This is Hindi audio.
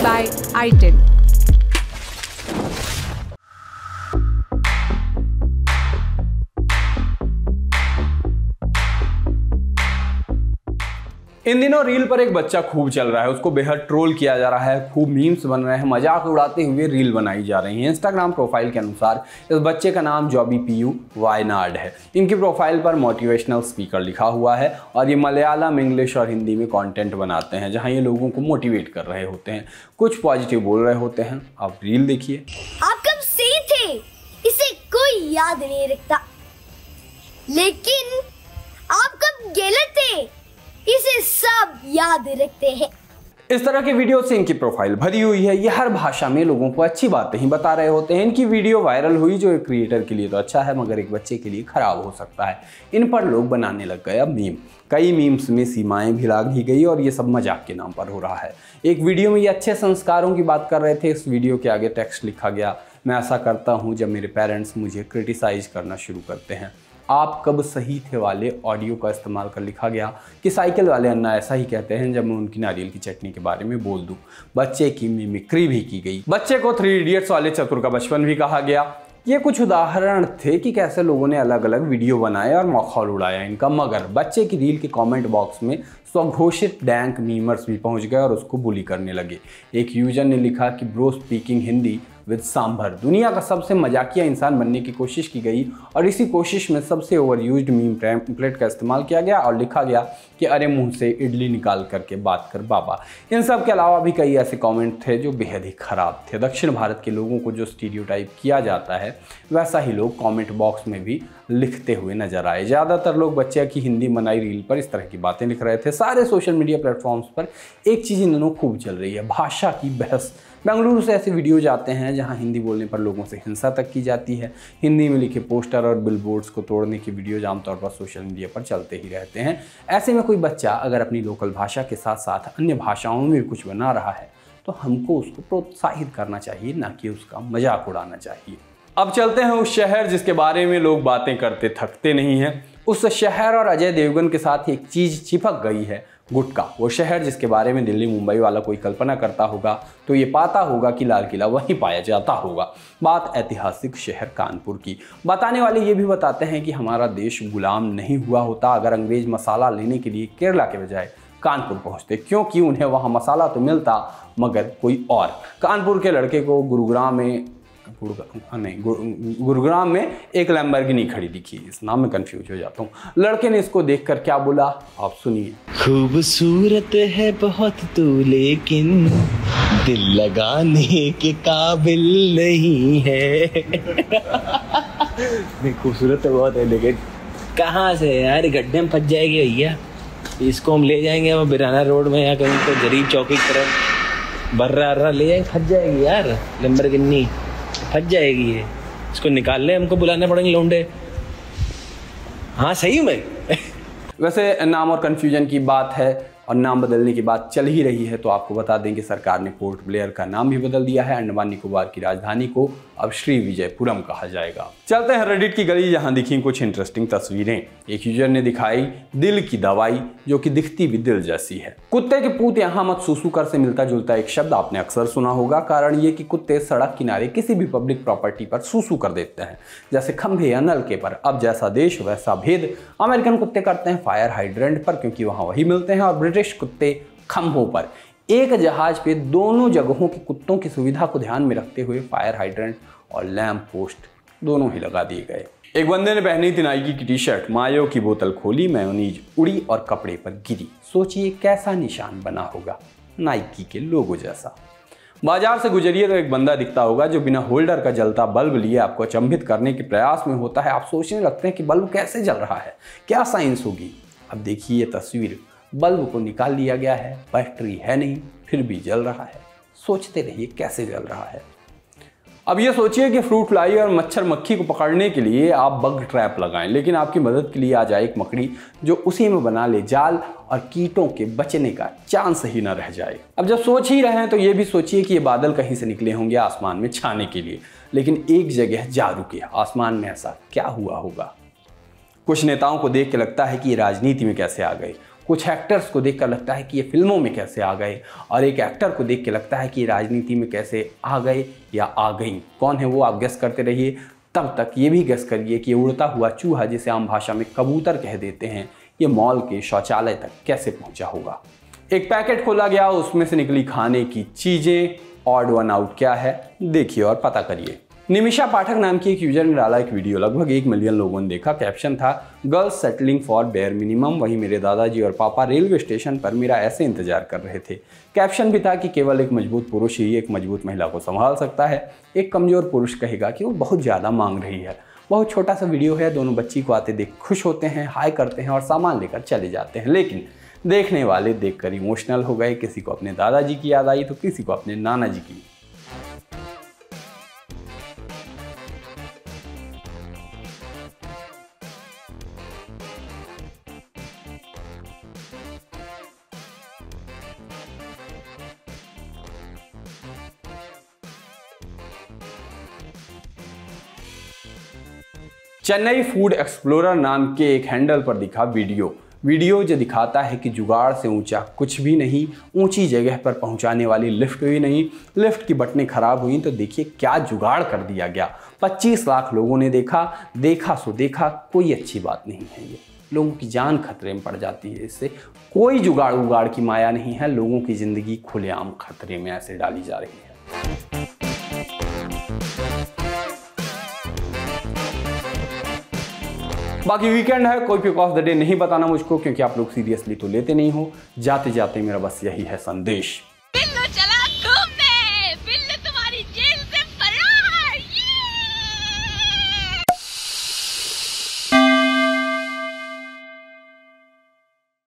by iTel. इन दिनों रील पर एक बच्चा खूब चल रहा है, उसको बेहद ट्रोल किया जा रहा है, खूब मीम्स बन रहे हैं, मजाक उड़ाते हुए रील बनाई जा रही हैं। इंस्टाग्राम प्रोफाइल के अनुसार इस बच्चे का नाम जॉबी पीयू वायनाड है। इनकी प्रोफाइल पर मोटिवेशनल स्पीकर लिखा हुआ है और ये मलयालम, इंग्लिश और हिंदी में कंटेंट बनाते हैं, जहां ये लोगों को मोटिवेट कर रहे होते हैं, कुछ पॉजिटिव बोल रहे होते हैं। आप रील देखिए। आप कब सही थे, इसे कोई याद नहीं रखता, लेकिन आप कब गलत थे, इसे सब याद रखते हैं। इस तरह की वीडियो से इनकी प्रोफाइल भरी हुई है। ये हर भाषा में लोगों को अच्छी बातें ही बता रहे होते हैं। इनकी वीडियो वायरल हुई, जो एक क्रिएटर के लिए तो अच्छा है, मगर एक बच्चे के लिए खराब हो सकता है। इन पर लोग बनाने लग गए अब मीम। कई मीम्स में सीमाएं भी लाग दी गई और ये सब मजाक के नाम पर हो रहा है। एक वीडियो में ये अच्छे संस्कारों की बात कर रहे थे। इस वीडियो के आगे टेक्स्ट लिखा गया, मैं ऐसा करता हूँ जब मेरे पेरेंट्स मुझे क्रिटिसाइज करना शुरू करते हैं। आप कब सही थे वाले ऑडियो का इस्तेमाल कर लिखा गया कि साइकिल वाले अन्ना ऐसा ही कहते हैं जब मैं उनकी नारियल की चटनी के बारे में बोल दूं। बच्चे की मिमिक्री भी की गई। बच्चे को 3 इडियट्स वाले चतुर का बचपन भी कहा गया। ये कुछ उदाहरण थे कि कैसे लोगों ने अलग अलग वीडियो बनाए और मखौल उड़ाया इनका। मगर बच्चे की रील के कमेंट बॉक्स में स्वघोषित डैंक मीमर्स भी पहुंच गए और उसको बुली करने लगे। एक यूजर ने लिखा कि bro speaking Hindi with sambar. दुनिया का सबसे मजाकिया इंसान बनने की कोशिश की गई और इसी कोशिश में सबसे ओवरयूज्ड मीम टेम्पलेट का इस्तेमाल किया गया और लिखा गया कि अरे मुंह से इडली निकाल करके बात कर बाबा। इन सब के अलावा भी कई ऐसे कमेंट थे जो बेहद ही खराब थे। दक्षिण भारत के लोगों को जो स्टीरियोटाइप किया जाता है वैसा ही लोग कमेंट बॉक्स में भी लिखते हुए नजर आए। ज़्यादातर लोग बच्चे की हिंदी बनाई रील पर इस तरह की बातें लिख रहे थे। सारे सोशल मीडिया प्लेटफॉर्म्स पर एक चीज़ इन दिनों खूब चल रही है, भाषा की बहस। बेंगलुरु से ऐसे वीडियो जाते हैं जहां हिंदी बोलने पर लोगों से हिंसा तक की जाती है। हिंदी में लिखे पोस्टर और बिलबोर्ड्स को तोड़ने की वीडियोज आमतौर पर सोशल मीडिया पर चलते ही रहते हैं। ऐसे में कोई बच्चा अगर अपनी लोकल भाषा के साथ साथ अन्य भाषाओं में भी कुछ बना रहा है तो हमको उसको प्रोत्साहित करना चाहिए, ना कि उसका मजाक उड़ाना चाहिए। अब चलते हैं उस शहर जिसके बारे में लोग बातें करते थकते नहीं हैं। उस शहर और अजय देवगन के साथ एक चीज़ चिपक गई है, गुटका। वो शहर जिसके बारे में दिल्ली मुंबई वाला कोई कल्पना करता होगा तो ये पाता होगा कि लाल किला वहीं पाया जाता होगा। बात ऐतिहासिक शहर कानपुर की। बताने वाले ये भी बताते हैं कि हमारा देश गुलाम नहीं हुआ होता अगर अंग्रेज मसाला लेने के लिए केरला के बजाय कानपुर पहुंचते, क्योंकि उन्हें वहाँ मसाला तो मिलता मगर कोई और। कानपुर के लड़के को गुरुग्राम में एक लैम्बोर्गिनी खड़ी दिखी। इस नाम में कंफ्यूज हो जाता हूँ। लड़के ने इसको देखकर क्या बोला, आप सुनिए। खूबसूरत है बहुत तू, लेकिन दिल लगाने के काबिल नहीं है। नहीं, खूबसूरत तो बहुत है, लेकिन कहाँ से यार, गड्ढे में फंस जाएगी भैया। इसको हम ले जाएंगे वो बिराना रोड में या कहीं तो जरीब चौकी की तरफ बर्रा ले जाएंगे, फंस जाएगी यार लैम्बोर्गिनी, फंस जाएगी ये। इसको निकाल ले, हमको बुलाने पड़ेंगे लौंडे। हाँ सही में। वैसे नाम और कन्फ्यूजन की बात है और नाम बदलने की बात चल ही रही है तो आपको बता दें कि सरकार ने पोर्ट ब्लेयर का नाम भी बदल दिया है। अंडमान निकोबार की राजधानी को अब श्री विजयपुरम कहा जाएगा। चलते हैं रेडिट की गली, जहां दिखी कुछ इंटरेस्टिंग तस्वीरें। एक यूजर ने दिखाई दिल की दवाई, जो कि दिखती भी दिल जैसी है। कुत्ते के पूत यहाँ मत सूसू कर से मिलता जुलता एक शब्द आपने अक्सर सुना होगा। कारण ये कि कुत्ते सड़क किनारे किसी भी पब्लिक प्रॉपर्टी पर सूसू कर देते हैं, जैसे खंभे या नलके पर। अब जैसा देश वैसा भेद। अमेरिकन कुत्ते करते हैं फायर हाइड्रेंट पर, क्योंकि वहां वही मिलते हैं, और ब्रिटिश कुत्ते खंभों पर। एक जहाज पे दोनों जगहों के कुत्तों की सुविधा को ध्यान में रखते हुए फायर हाइड्रेंट और लैंप पोस्ट दोनों ही लगा दिए गए। एक बंदे ने पहनी थी नाइकी की टी-शर्ट, मायो की बोतल खोली, मेयोनीज उड़ी और कपड़े पर गिरी। सोचिए कैसा निशान बना होगा, नाइकी के लोगो जैसा। बाजार से गुजरिए तो एक बंदा दिखता होगा जो बिना होल्डर का जलता बल्ब लिए आपको अचंभित करने के प्रयास में होता है। आप सोचने लगते हैं कि बल्ब कैसे जल रहा है, क्या साइंस होगी। अब देखिए ये तस्वीर, बल्ब को निकाल लिया गया है, बैटरी है नहीं, फिर भी जल रहा है। सोचते रहिए कैसे जल रहा है। अब ये सोचिए कि फ्रूट फ्लाई और मच्छर मक्खी को पकड़ने के लिए आप बग ट्रैप लगाएं, लेकिन आपकी मदद के लिए आ जाए एक मकड़ी जो उसी में बना ले जाल और कीटों के बचने का चांस ही ना रह जाए। अब जब सोच ही रहे हैं तो ये भी सोचिए कि ये बादल कहीं से निकले होंगे आसमान में छाने के लिए, लेकिन एक जगह जा रुके। आसमान में ऐसा क्या हुआ होगा? कुछ नेताओं को देख के लगता है कि ये राजनीति में कैसे आ गए। कुछ एक्टर्स को देखकर लगता है कि ये फिल्मों में कैसे आ गए, और एक एक्टर को देख के लगता है कि ये राजनीति में कैसे आ गए या आ गई। कौन है वो आप गेस करते रहिए। तब तक ये भी गेस करिए कि ये उड़ता हुआ चूहा, जिसे आम भाषा में कबूतर कह देते हैं, ये मॉल के शौचालय तक कैसे पहुंचा होगा। एक पैकेट खोला गया, उसमें से निकली खाने की चीजें। ऑड वन आउट क्या है देखिए और पता करिए। निमिषा पाठक नाम की एक यूजर ने डाला एक वीडियो, लगभग 1 मिलियन लोगों ने देखा। कैप्शन था, girls settling for bare minimum, वहीं मेरे दादाजी और पापा रेलवे स्टेशन पर मेरा ऐसे इंतजार कर रहे थे। कैप्शन भी था कि केवल एक मजबूत पुरुष ही एक मजबूत महिला को संभाल सकता है। एक कमजोर पुरुष कहेगा कि वो बहुत ज़्यादा मांग रही है। बहुत छोटा सा वीडियो है, दोनों बच्ची को आते देख खुश होते हैं, हाय करते हैं और सामान लेकर चले जाते हैं। लेकिन देखने वाले देखकर इमोशनल हो गए। किसी को अपने दादाजी की याद आई तो किसी को अपने नाना जी की। चेन्नई फूड एक्सप्लोरर नाम के एक हैंडल पर दिखा वीडियो जो दिखाता है कि जुगाड़ से ऊंचा कुछ भी नहीं, ऊंची जगह पर पहुंचाने वाली लिफ्ट भी नहीं, लिफ्ट की बटनें खराब हुई तो देखिए क्या जुगाड़ कर दिया गया। 25 लाख लोगों ने देखा सो देखा, कोई अच्छी बात नहीं है। ये लोगों की जान खतरे में पड़ जाती है। इससे कोई जुगाड़ उगाड़ की माया नहीं है, लोगों की जिंदगी खुलेआम खतरे में ऐसे डाली जा रही है। बाकी वीकेंड है, कोई पिक ऑफ द डे नहीं बताना मुझको, क्योंकि आप लोग सीरियसली तो लेते नहीं हो। जाते जाते मेरा बस यही है संदेश।